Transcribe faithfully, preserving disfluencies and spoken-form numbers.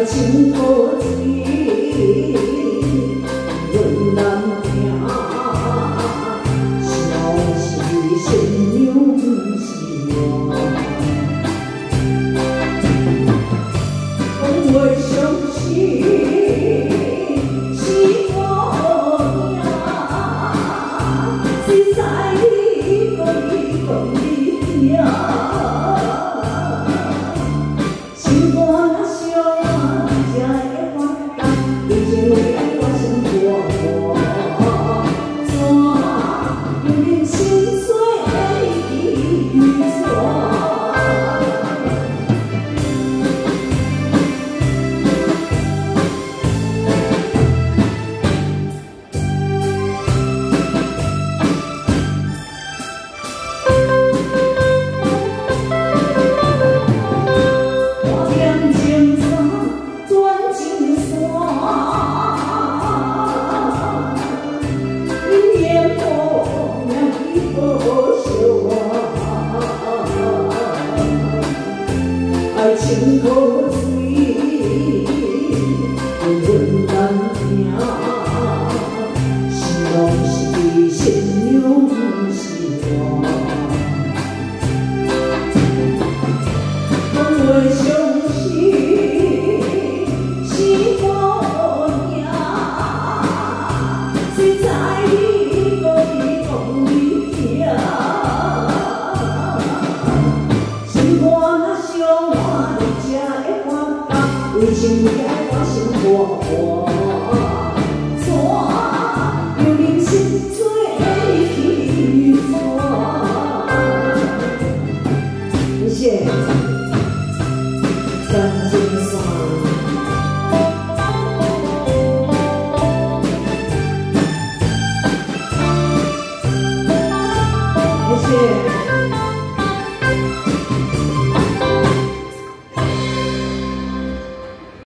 情可醉，阮难听，笑是新娘是我，讲话伤心是我命，实在你讲你讲你听。 爱情可醉，阮难听，是拢是新娘是我，讲话伤心是我命，实在你讲你讲你听。 为情爱我心活活。